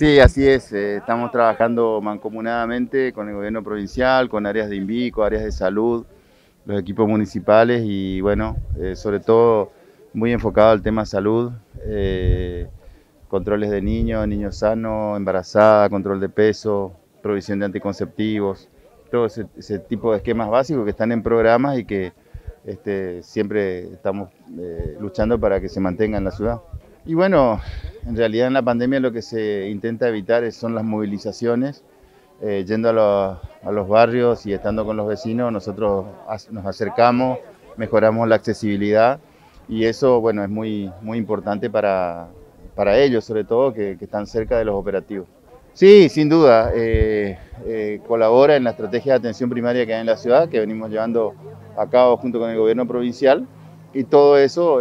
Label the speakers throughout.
Speaker 1: Sí, así es. Estamos trabajando mancomunadamente con el gobierno provincial, con áreas de INVICO, áreas de salud, los equipos municipales y bueno, sobre todo muy enfocado al tema salud, controles de niños sanos, embarazada, control de peso, provisión de anticonceptivos, todo ese tipo de esquemas básicos que están en programas y que siempre estamos luchando para que se mantengan en la ciudad. Y bueno, en realidad en la pandemia lo que se intenta evitar son las movilizaciones. Yendo a los barrios y estando con los vecinos, nosotros nos acercamos, mejoramos la accesibilidad y eso, bueno, es muy importante para ellos, sobre todo, que están cerca de los operativos. Sí, sin duda, colabora en la estrategia de atención primaria que hay en la ciudad, que venimos llevando a cabo junto con el gobierno provincial, y todo eso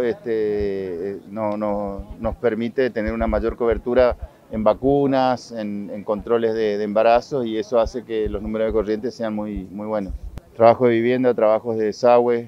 Speaker 1: nos permite tener una mayor cobertura en vacunas, en controles de embarazo, y eso hace que los números de corrientes sean muy buenos. Trabajo de vivienda, trabajos de desagüe,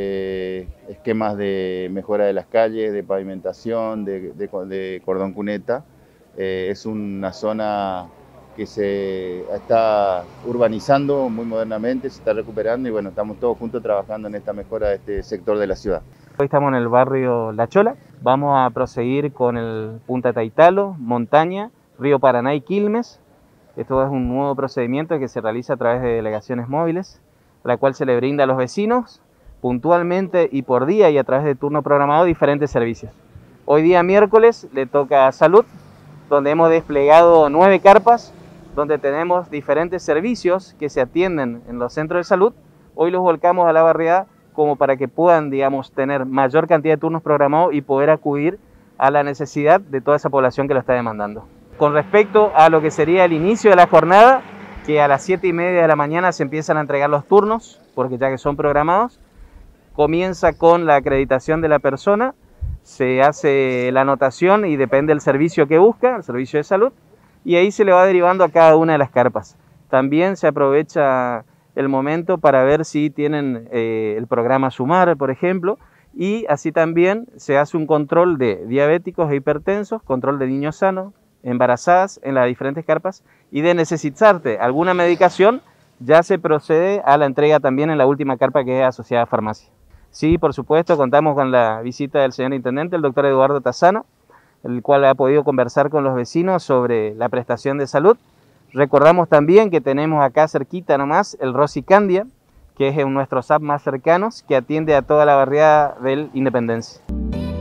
Speaker 1: esquemas de mejora de las calles, de pavimentación, de cordón cuneta. Es una zona que se está urbanizando muy modernamente, se está recuperando y bueno, estamos todos juntos trabajando en esta mejora de este sector de la ciudad.
Speaker 2: Hoy estamos en el barrio La Chola, vamos a proseguir con el Punta Taitalo, Montaña, Río Paraná y Quilmes. Esto es un nuevo procedimiento que se realiza a través de delegaciones móviles, la cual se le brinda a los vecinos puntualmente y por día y a través de turno programado diferentes servicios. Hoy día miércoles le toca a Salud, donde hemos desplegado 9 carpas, donde tenemos diferentes servicios que se atienden en los centros de salud. Hoy los volcamos a la barriada como para que puedan, digamos, tener mayor cantidad de turnos programados y poder acudir a la necesidad de toda esa población que lo está demandando. Con respecto a lo que sería el inicio de la jornada, que a las 7:30 de la mañana se empiezan a entregar los turnos, porque ya que son programados, comienza con la acreditación de la persona, se hace la anotación y depende del servicio que busca, el servicio de salud, y ahí se le va derivando a cada una de las carpas. También se aprovecha el momento para ver si tienen el programa Sumar, por ejemplo, y así también se hace un control de diabéticos e hipertensos, control de niños sanos, embarazadas en las diferentes carpas, y de necesitarte alguna medicación, ya se procede a la entrega también en la última carpa que es asociada a farmacia. Sí, por supuesto, contamos con la visita del señor intendente, el doctor Eduardo Tassano, el cual ha podido conversar con los vecinos sobre la prestación de salud. Recordamos también que tenemos acá cerquita nomás el Rosy Candia, que es nuestro SAP más cercanos, que atiende a toda la barriada del Independencia.